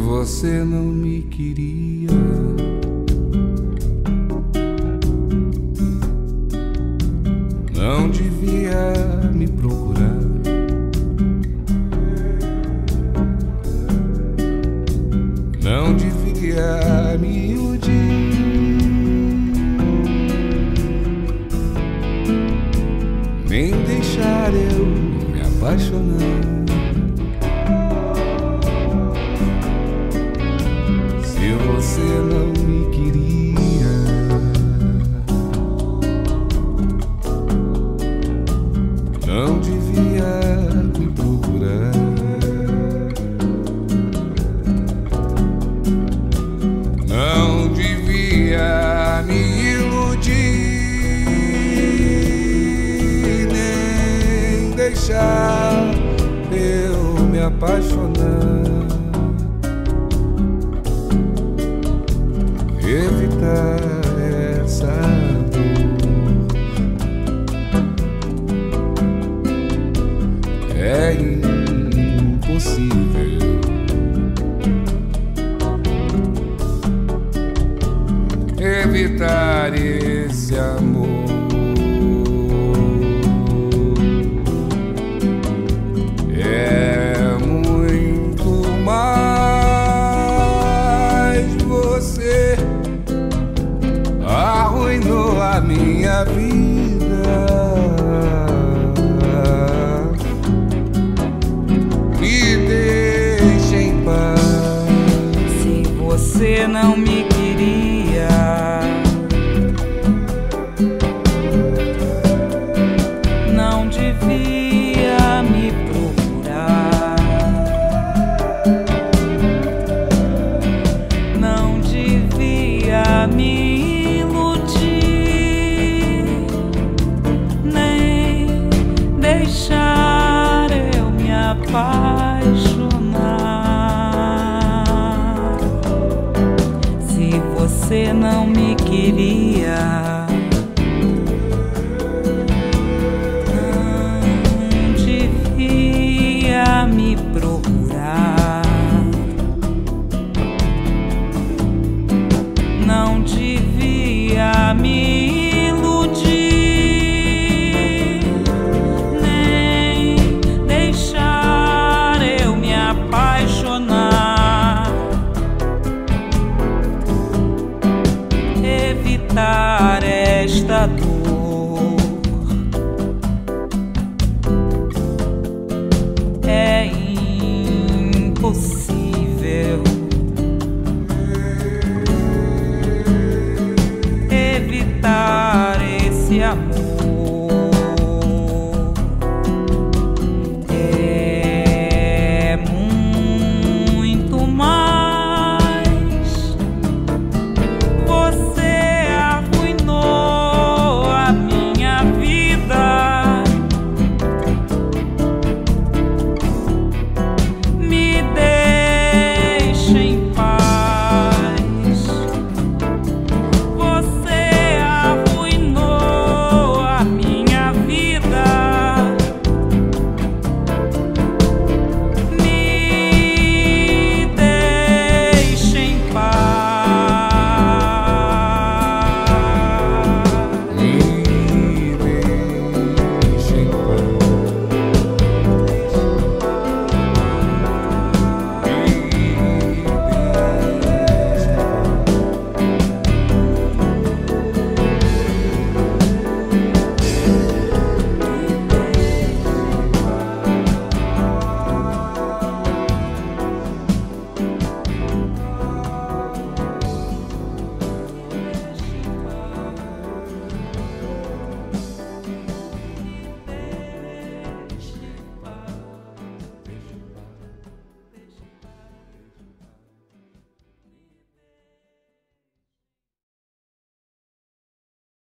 você não me queria, não devia me procurar. Não devia me iludir, nem deixar eu me apaixonar. Se você não me queria, não devia me procurar. Não devia me iludir, nem deixar eu me apaixonar. Evitar essa dor é impossível. Evitar esse amor é muito mais. Você arruinou a minha vida, me deixe em paz. Se você não me queria, não devia me procurar, não devia me iludir, nem deixar eu me apaixonar. Se você não me queria, não devia me procurar, não devia me iludir, nem deixar eu me apaixonar. Evitar esta dor é impossível.